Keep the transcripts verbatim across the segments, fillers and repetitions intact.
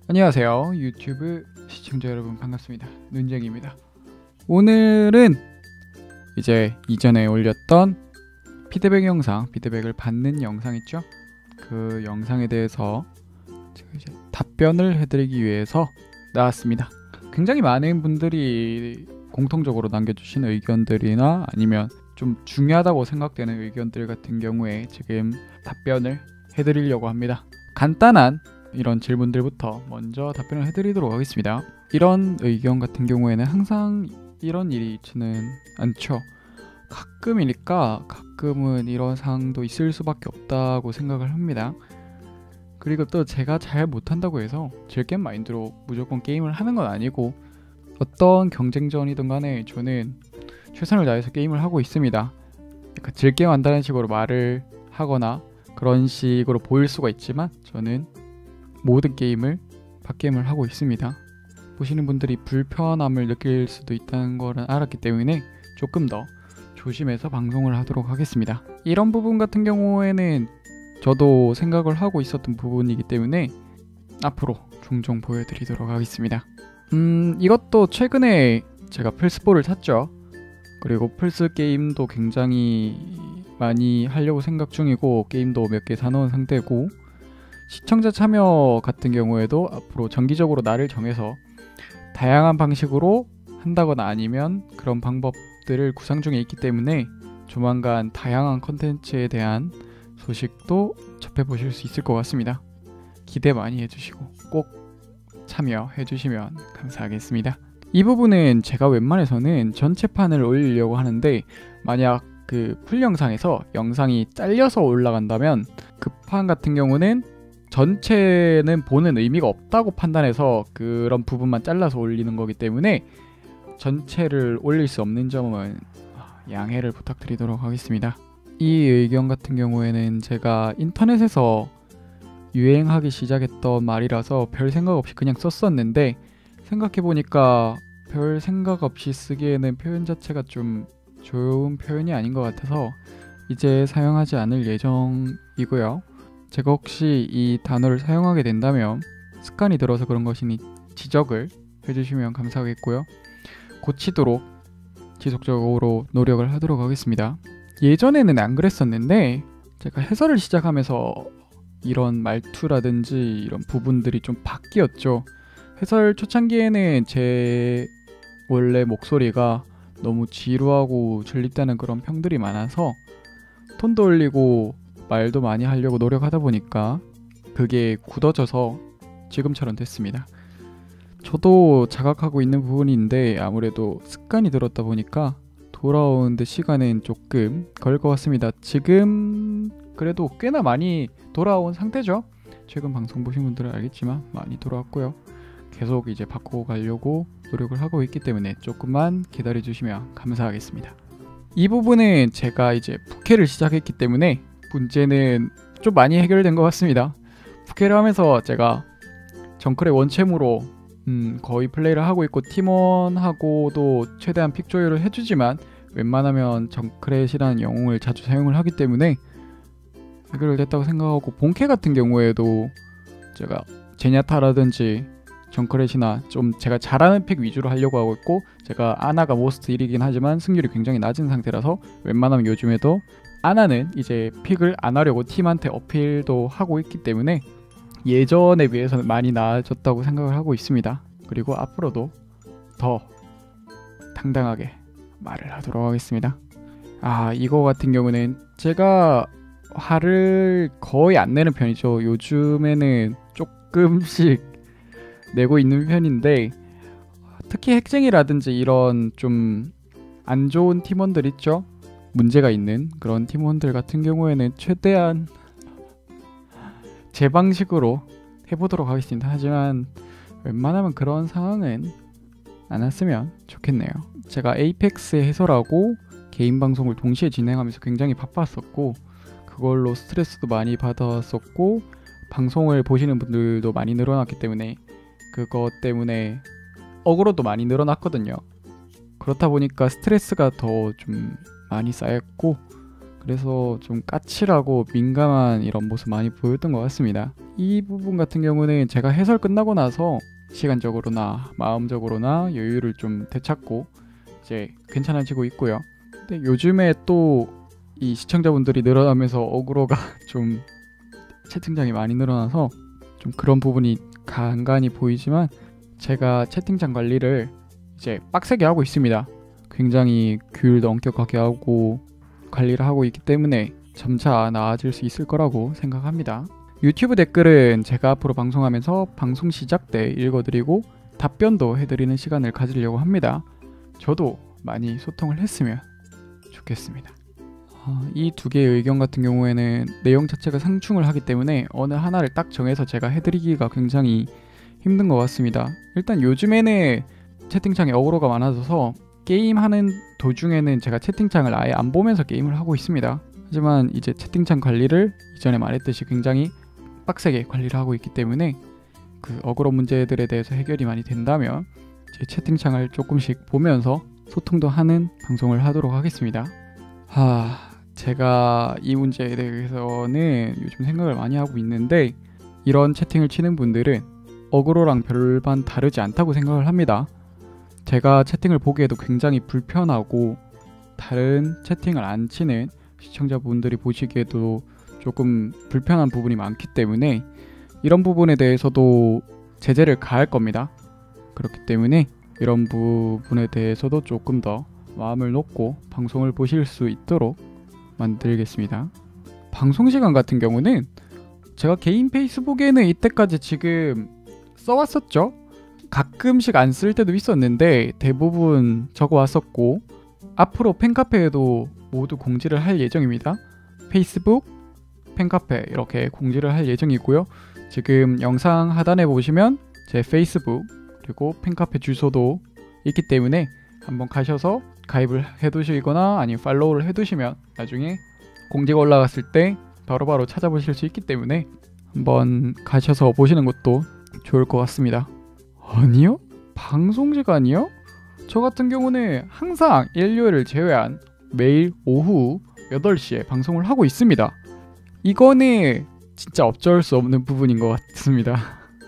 안녕하세요. 유튜브 시청자 여러분 반갑습니다. 눈쟁입니다. 오늘은 이제 이전에 올렸던 피드백 영상, 피드백을 받는 영상 있죠? 그 영상에 대해서 제가 이제 답변을 해드리기 위해서 나왔습니다. 굉장히 많은 분들이 공통적으로 남겨주신 의견들이나 아니면 좀 중요하다고 생각되는 의견들 같은 경우에 지금 답변을 해드리려고 합니다. 간단한 이런 질문들부터 먼저 답변을 해드리도록 하겠습니다. 이런 의견 같은 경우에는 항상 이런 일이 있지는 않죠. 가끔이니까 가끔은 이런 상황도 있을 수밖에 없다고 생각을 합니다. 그리고 또 제가 잘 못한다고 해서 질겜 마인드로 무조건 게임을 하는 건 아니고, 어떤 경쟁전이든 간에 저는 최선을 다해서 게임을 하고 있습니다. 약간 질게임 한다는 식으로 말을 하거나 그런 식으로 보일 수가 있지만 저는 모든 게임을 팟게임을 하고 있습니다. 보시는 분들이 불편함을 느낄 수도 있다는 걸 알았기 때문에 조금 더 조심해서 방송을 하도록 하겠습니다. 이런 부분 같은 경우에는 저도 생각을 하고 있었던 부분이기 때문에 앞으로 종종 보여드리도록 하겠습니다. 음 이것도 최근에 제가 플스포를 샀죠. 그리고 플스 게임도 굉장히 많이 하려고 생각 중이고, 게임도 몇 개 사놓은 상태고, 시청자 참여 같은 경우에도 앞으로 정기적으로 날을 정해서 다양한 방식으로 한다거나 아니면 그런 방법들을 구상 중에 있기 때문에 조만간 다양한 컨텐츠에 대한 소식도 접해보실 수 있을 것 같습니다. 기대 많이 해주시고 꼭 참여해 주시면 감사하겠습니다. 이 부분은 제가 웬만해서는 전체판을 올리려고 하는데, 만약 그 풀 영상에서 영상이 잘려서 올라간다면 그 판 같은 경우는 전체는 보는 의미가 없다고 판단해서 그런 부분만 잘라서 올리는 거기 때문에 전체를 올릴 수 없는 점은 양해를 부탁드리도록 하겠습니다. 이 의견 같은 경우에는 제가 인터넷에서 유행하기 시작했던 말이라서 별 생각 없이 그냥 썼었는데, 생각해보니까 별 생각 없이 쓰기에는 표현 자체가 좀 좋은 표현이 아닌 것 같아서 이제 사용하지 않을 예정이고요. 제가 혹시 이 단어를 사용하게 된다면 습관이 들어서 그런 것이니 지적을 해주시면 감사하겠고요. 고치도록 지속적으로 노력을 하도록 하겠습니다. 예전에는 안 그랬었는데 제가 해설을 시작하면서 이런 말투라든지 이런 부분들이 좀 바뀌었죠. 해설 초창기에는 제 원래 목소리가 너무 지루하고 졸립다는 그런 평들이 많아서 톤도 올리고 말도 많이 하려고 노력하다 보니까 그게 굳어져서 지금처럼 됐습니다. 저도 자각하고 있는 부분인데 아무래도 습관이 들었다 보니까 돌아오는데 시간은 조금 걸릴 것 같습니다. 지금 그래도 꽤나 많이 돌아온 상태죠. 최근 방송 보신 분들은 알겠지만 많이 돌아왔고요. 계속 이제 바꾸고 가려고 노력을 하고 있기 때문에 조금만 기다려 주시면 감사하겠습니다. 이 부분은 제가 이제 부캐를 시작했기 때문에 문제는 좀 많이 해결된 것 같습니다. 부캐를 하면서 제가 정크레 원챔으로 음 거의 플레이를 하고 있고, 팀원하고도 최대한 픽 조율을 해주지만 웬만하면 정크렛이라는 영웅을 자주 사용을 하기 때문에 해결됐다고 생각하고, 본캐 같은 경우에도 제가 제냐타라든지 정크렛이나 좀 제가 잘하는 픽 위주로 하려고 하고 있고, 제가 아나가 모스트 일이긴 하지만 승률이 굉장히 낮은 상태라서 웬만하면 요즘에도 아나는 이제 픽을 안 하려고 팀한테 어필도 하고 있기 때문에 예전에 비해서는 많이 나아졌다고 생각을 하고 있습니다. 그리고 앞으로도 더 당당하게 말을 하도록 하겠습니다. 아 이거 같은 경우는 제가 화를 거의 안 내는 편이죠. 요즘에는 조금씩 내고 있는 편인데, 특히 핵쟁이라든지 이런 좀 안 좋은 팀원들 있죠? 문제가 있는 그런 팀원들 같은 경우에는 최대한 제 방식으로 해보도록 하겠습니다. 하지만 웬만하면 그런 상황은 안 왔으면 좋겠네요. 제가 에이펙스 해설하고 개인 방송을 동시에 진행하면서 굉장히 바빴었고, 그걸로 스트레스도 많이 받았었고, 방송을 보시는 분들도 많이 늘어났기 때문에 그것 때문에 어그로도 많이 늘어났거든요. 그렇다 보니까 스트레스가 더 좀 많이 쌓였고, 그래서 좀 까칠하고 민감한 이런 모습 많이 보였던 것 같습니다. 이 부분 같은 경우는 제가 해설 끝나고 나서 시간적으로나 마음적으로나 여유를 좀 되찾고 이제 괜찮아지고 있고요. 근데 요즘에 또 이 시청자분들이 늘어나면서 어그로가 좀 채팅창이 많이 늘어나서 좀 그런 부분이 간간히 보이지만 제가 채팅창 관리를 이제 빡세게 하고 있습니다. 굉장히 규율도 엄격하게 하고 관리를 하고 있기 때문에 점차 나아질 수 있을 거라고 생각합니다. 유튜브 댓글은 제가 앞으로 방송하면서 방송 시작 때 읽어드리고 답변도 해드리는 시간을 가지려고 합니다. 저도 많이 소통을 했으면 좋겠습니다. 어, 이 두 개의 의견 같은 경우에는 내용 자체가 상충을 하기 때문에 어느 하나를 딱 정해서 제가 해드리기가 굉장히 힘든 것 같습니다. 일단 요즘에는 채팅창에 어그로가 많아져서 게임하는 도중에는 제가 채팅창을 아예 안 보면서 게임을 하고 있습니다. 하지만 이제 채팅창 관리를 이전에 말했듯이 굉장히 빡세게 관리를 하고 있기 때문에 그 어그로 문제들에 대해서 해결이 많이 된다면 제 채팅창을 조금씩 보면서 소통도 하는 방송을 하도록 하겠습니다. 하... 제가 이 문제에 대해서는 요즘 생각을 많이 하고 있는데 이런 채팅을 치는 분들은 어그로랑 별반 다르지 않다고 생각을 합니다. 제가 채팅을 보기에도 굉장히 불편하고 다른 채팅을 안 치는 시청자분들이 보시기에도 조금 불편한 부분이 많기 때문에 이런 부분에 대해서도 제재를 가할 겁니다. 그렇기 때문에 이런 부분에 대해서도 조금 더 마음을 놓고 방송을 보실 수 있도록 만들겠습니다. 방송시간 같은 경우는 제가 개인 페이스북에는 이때까지 지금 써왔었죠. 가끔씩 안 쓸 때도 있었는데 대부분 적어왔었고 앞으로 팬카페에도 모두 공지를 할 예정입니다. 페이스북, 팬카페 이렇게 공지를 할 예정이고요. 지금 영상 하단에 보시면 제 페이스북 그리고 팬카페 주소도 있기 때문에 한번 가셔서 가입을 해두시거나 아니면 팔로우를 해두시면 나중에 공지가 올라갔을 때 바로바로 찾아보실 수 있기 때문에 한번 가셔서 보시는 것도 좋을 것 같습니다. 아니요? 방송시간이요? 저 같은 경우는 항상 일요일을 제외한 매일 오후 여덟 시에 방송을 하고 있습니다. 이거는 진짜 어쩔 수 없는 부분인 것 같습니다.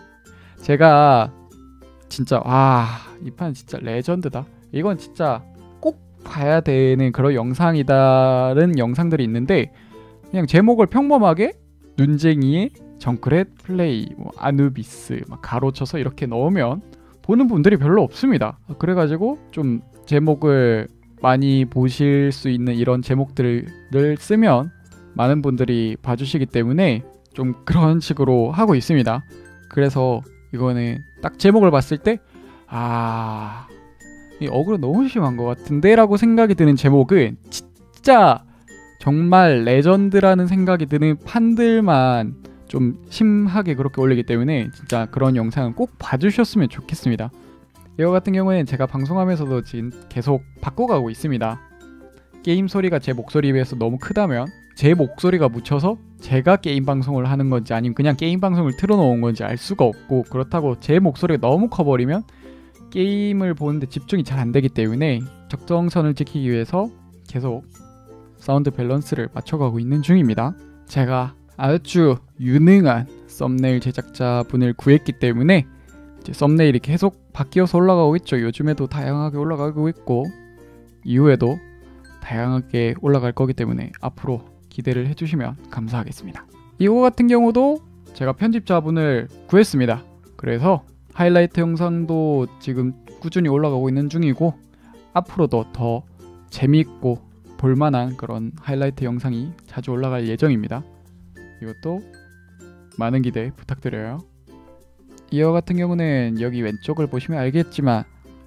제가 진짜 와, 이 판 진짜 레전드다. 이건 진짜 꼭 봐야 되는 그런 영상이다는 영상들이 있는데 그냥 제목을 평범하게 눈쟁이의 정크렛 플레이, 뭐 아누비스 막 가로쳐서 이렇게 넣으면 보는 분들이 별로 없습니다. 그래가지고 좀 제목을 많이 보실 수 있는 이런 제목들을 쓰면 많은 분들이 봐주시기 때문에 좀 그런 식으로 하고 있습니다. 그래서 이거는 딱 제목을 봤을 때 아... 이 어그로 너무 심한 것 같은데 라고 생각이 드는 제목은 진짜 정말 레전드라는 생각이 드는 판들만 좀 심하게 그렇게 올리기 때문에 진짜 그런 영상은 꼭 봐주셨으면 좋겠습니다. 이거 같은 경우에는 제가 방송하면서도 지금 계속 바꿔가고 있습니다. 게임 소리가 제 목소리에 비해서 너무 크다면 제 목소리가 묻혀서 제가 게임 방송을 하는 건지 아니면 그냥 게임 방송을 틀어놓은 건지 알 수가 없고, 그렇다고 제 목소리가 너무 커버리면 게임을 보는데 집중이 잘 안 되기 때문에 적정선을 지키기 위해서 계속 사운드 밸런스를 맞춰가고 있는 중입니다. 제가 아주 유능한 썸네일 제작자분을 구했기 때문에 이제 썸네일이 계속 바뀌어서 올라가고 있죠. 요즘에도 다양하게 올라가고 있고 이후에도 다양하게 올라갈 거기 때문에 앞으로 기대를 해주시면 감사하겠습니다. 이거 같은 경우도 제가 편집자분을 구했습니다. 그래서 하이라이트 영상도 지금 꾸준히 올라가고 있는 중이고 앞으로도 더 재미있고 볼만한 그런 하이라이트 영상이 자주 올라갈 예정입니다. 이것도 많은 기대 부탁드려요. 이어 같은 경우는 여기 왼쪽을 보시면 알겠지만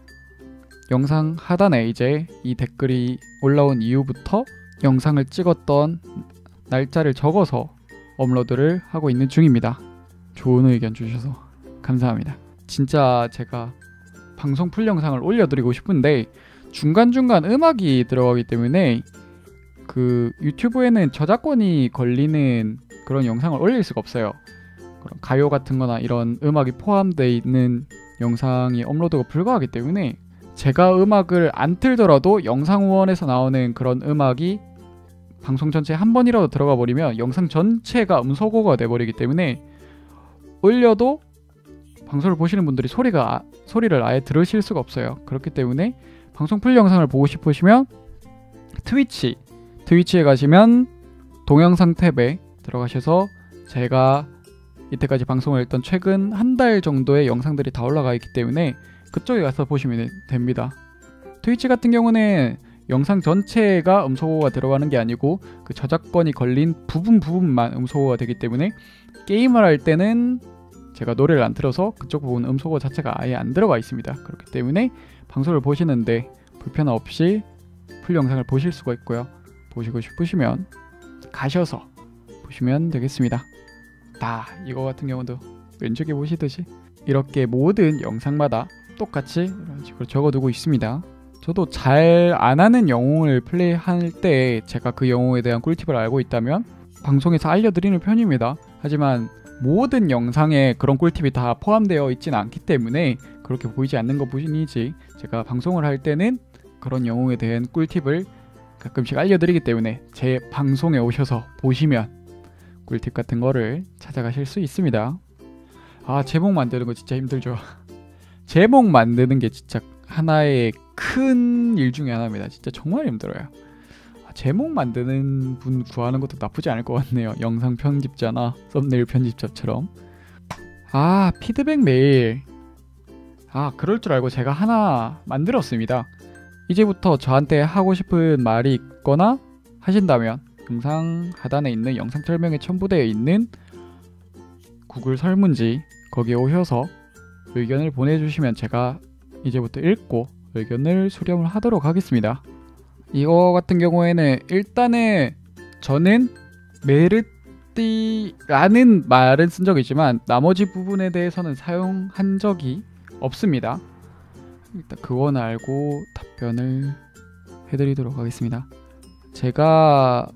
영상 하단에 이제 이 댓글이 올라온 이후부터 영상을 찍었던 날짜를 적어서 업로드를 하고 있는 중입니다. 좋은 의견 주셔서 감사합니다. 진짜 제가 방송 풀 영상을 올려드리고 싶은데 중간중간 음악이 들어가기 때문에 그 유튜브에는 저작권이 걸리는 그런 영상을 올릴 수가 없어요. 그런 가요 같은 거나 이런 음악이 포함되어 있는 영상이 업로드가 불가하기 때문에 제가 음악을 안 틀더라도 영상 후원에서 나오는 그런 음악이 방송 전체에 한 번이라도 들어가 버리면 영상 전체가 음소거가 돼버리기 때문에 올려도 방송을 보시는 분들이 소리가 아, 소리를 아예 들으실 수가 없어요. 그렇기 때문에 방송 풀 영상을 보고 싶으시면 트위치 트위치에 가시면 동영상 탭에 들어가셔서 제가 이때까지 방송을 했던 최근 한 달 정도의 영상들이 다 올라가 있기 때문에 그쪽에 가서 보시면 됩니다. 트위치 같은 경우는 영상 전체가 음소거가 들어가는 게 아니고 그 저작권이 걸린 부분 부분만 음소거가 되기 때문에 게임을 할 때는 제가 노래를 안 틀어서 그쪽 부분 음소거 자체가 아예 안 들어가 있습니다. 그렇기 때문에 방송을 보시는데 불편 없이 풀 영상을 보실 수가 있고요. 보시고 싶으시면 가셔서 보시면 되겠습니다. 다 이거 같은 경우도 왼쪽에 보시듯이 이렇게 모든 영상마다 똑같이 이런 식으로 적어두고 있습니다. 저도 잘 안하는 영웅을 플레이할 때 제가 그 영웅에 대한 꿀팁을 알고 있다면 방송에서 알려드리는 편입니다. 하지만 모든 영상에 그런 꿀팁이 다 포함되어 있지는 않기 때문에 그렇게 보이지 않는 것 뿐이지 제가 방송을 할 때는 그런 영웅에 대한 꿀팁을 가끔씩 알려드리기 때문에 제 방송에 오셔서 보시면 꿀팁 같은 거를 찾아가실 수 있습니다. 아, 제목 만드는 거 진짜 힘들죠. 제목 만드는 게 진짜 하나의 큰 일 중에 하나입니다. 진짜 정말 힘들어요. 아, 제목 만드는 분 구하는 것도 나쁘지 않을 것 같네요. 영상 편집자나 썸네일 편집자처럼. 아, 피드백 메일. 아, 그럴 줄 알고 제가 하나 만들었습니다. 이제부터 저한테 하고 싶은 말이 있거나 하신다면 영상 하단에 있는 영상 설명에 첨부되어 있는 구글 설문지 거기에 오셔서 의견을 보내주시면 제가 이제부터 읽고 의견을 수렴을 하도록 하겠습니다. 이거 같은 경우에는 일단은 저는 메르띠라는 말은 쓴 적이 있지만 나머지 부분에 대해서는 사용한 적이 없습니다. 일단 그건 알고 답변을 해드리도록 하겠습니다. 제가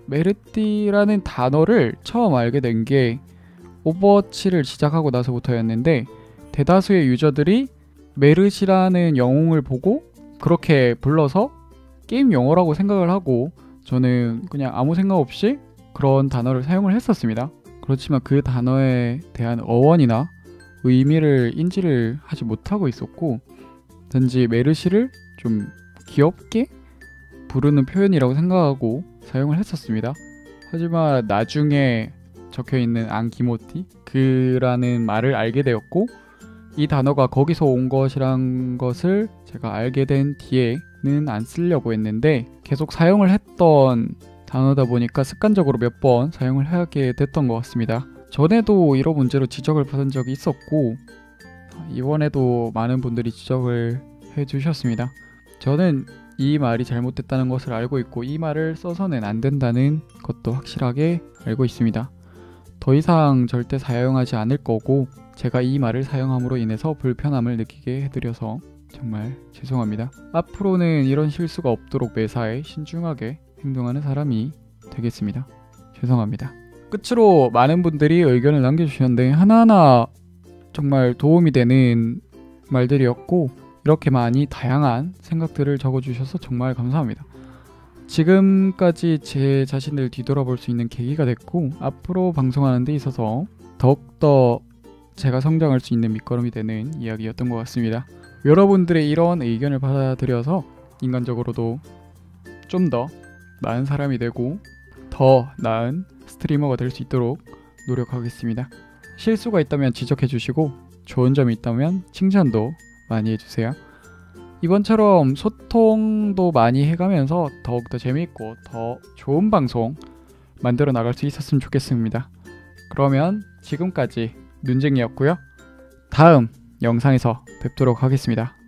메르띠라는 단어를 처음 알게 된 게 오버워치를 시작하고 나서부터였는데 대다수의 유저들이 메르시라는 영웅을 보고 그렇게 불러서 게임 용어라고 생각을 하고 저는 그냥 아무 생각 없이 그런 단어를 사용을 했었습니다. 그렇지만 그 단어에 대한 어원이나 의미를 인지를 하지 못하고 있었고 단지 메르시를 좀 귀엽게 부르는 표현이라고 생각하고 사용을 했었습니다. 하지만 나중에 적혀있는 안기모티 그라는 말을 알게 되었고 이 단어가 거기서 온 것이란 것을 제가 알게 된 뒤에는 안 쓰려고 했는데 계속 사용을 했던 단어다 보니까 습관적으로 몇 번 사용을 하게 됐던 것 같습니다. 전에도 이런 문제로 지적을 받은 적이 있었고 이번에도 많은 분들이 지적을 해주셨습니다. 저는 이 말이 잘못됐다는 것을 알고 있고 이 말을 써서는 안 된다는 것도 확실하게 알고 있습니다. 더 이상 절대 사용하지 않을 거고 제가 이 말을 사용함으로 인해서 불편함을 느끼게 해드려서 정말 죄송합니다. 앞으로는 이런 실수가 없도록 매사에 신중하게 행동하는 사람이 되겠습니다. 죄송합니다. 끝으로 많은 분들이 의견을 남겨주셨는데 하나하나 정말 도움이 되는 말들이었고 이렇게 많이 다양한 생각들을 적어주셔서 정말 감사합니다. 지금까지 제 자신을 뒤돌아볼 수 있는 계기가 됐고 앞으로 방송하는 데 있어서 더욱더 제가 성장할 수 있는 밑거름이 되는 이야기였던 것 같습니다. 여러분들의 이런 의견을 받아들여서 인간적으로도 좀 더 나은 사람이 되고 더 나은 스트리머가 될 수 있도록 노력하겠습니다. 실수가 있다면 지적해 주시고 좋은 점이 있다면 칭찬도 많이 해주세요. 이번처럼 소통도 많이 해가면서 더욱더 재미있고 더 좋은 방송 만들어 나갈 수 있었으면 좋겠습니다. 그러면 지금까지 눈쟁이였고요. 다음 영상에서 뵙도록 하겠습니다.